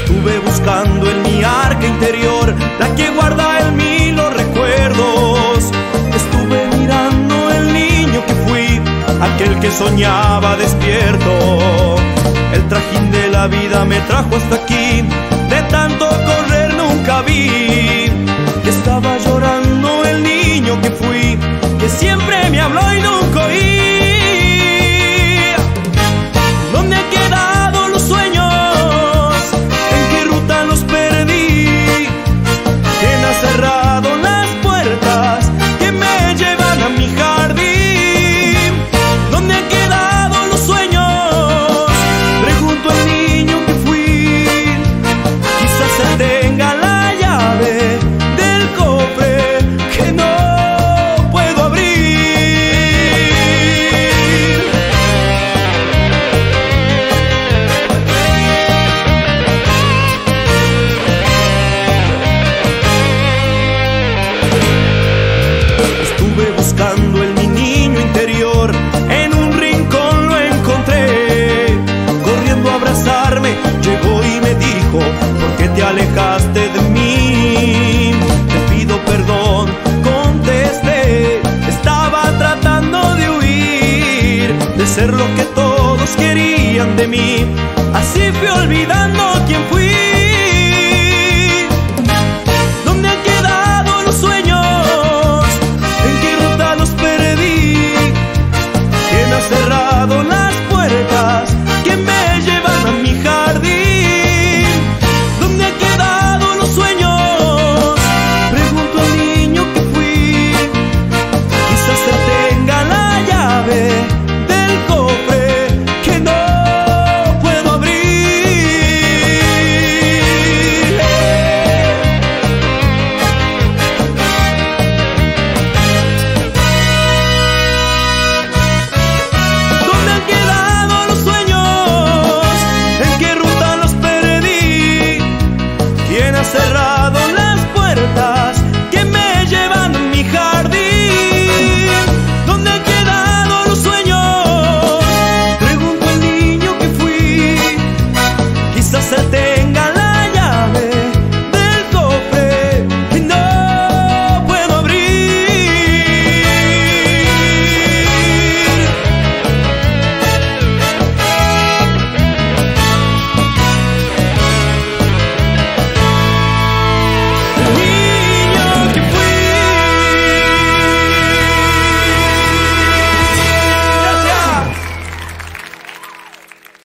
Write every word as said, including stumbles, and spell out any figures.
Estuve buscando en mi arca interior, la que guarda en mí los recuerdos. Estuve mirando el niño que fui, aquel que soñaba despierto. El trajín de la vida me trajo hasta aquí, de tanto correr nunca vi que estaba llorando el niño que fui, que siempre me habló y nunca oí. ¿Dónde han quedado los sueños? ¿En qué ruta los perdí? ¿Quién ha cerrado las puertas que me llevan a mi jardín? ¿Dónde han quedado los sueños? Pregunto al niño que fui. Quizás él tenga la llave del cofre que no puedo abrir. Estuve buscando en mi niño interior, en un rincón lo encontré. Corriendo a abrazarme, llegó y me dijo: ¿por qué te alejaste de mí? Te pido perdón, contesté. Estaba tratando de huir, de ser lo que